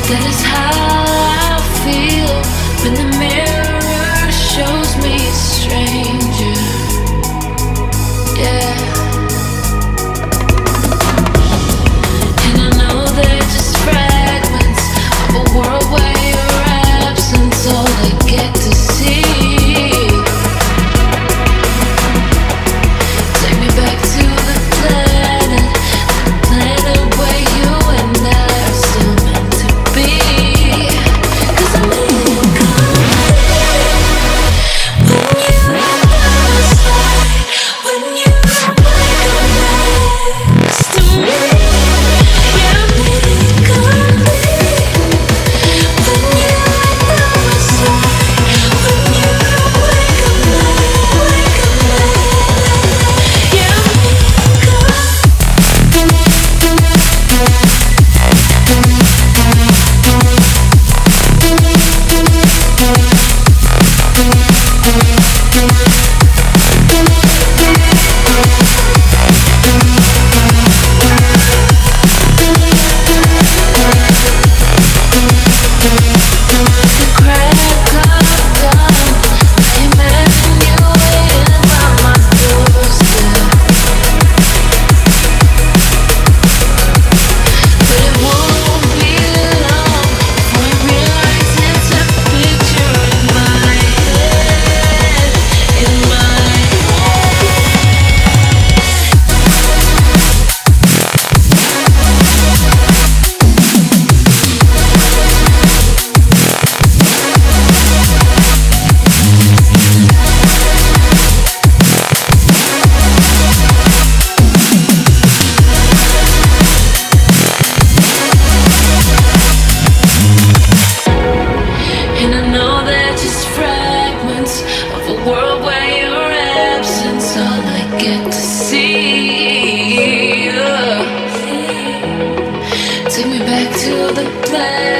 That is how I feel when the mirror shows me a stranger. Yeah. And I know they're just fragments of a world where your absence all I get to see. Take me back to the planet where you and I are still meant to be. 'Cause I'm in when you next to me. Yeah, I'm in when you Take me back to the place